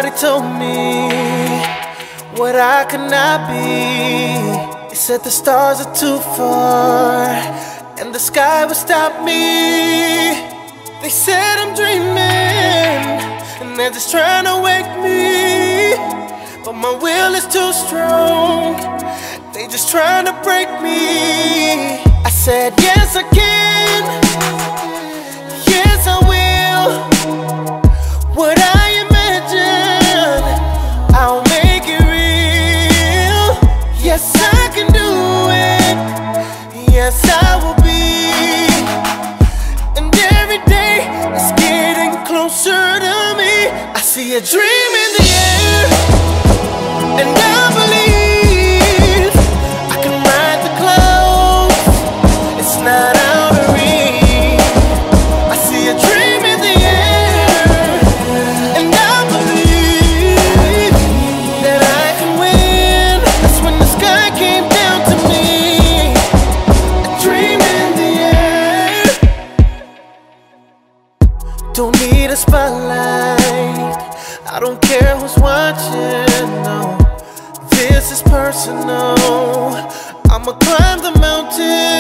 Somebody told me what I could not be. They said the stars are too far and the sky would stop me. They said I'm dreaming and they're just trying to wake me, but my will is too strong, they just trying to break me. I said yes I can, yes I will. What I imagine, I'll make it real. Yes I can do it, yes I will be. And every day it's getting closer to me. I see a dream in the air, and I believe I can ride the clouds. It's not out of reach. I see a dream in the air, and I believe that I can win. That's when the sky came down to me. A dream in the air. Don't need a spotlight, I don't care who's watching, no. This is personal, I'ma climb the mountain.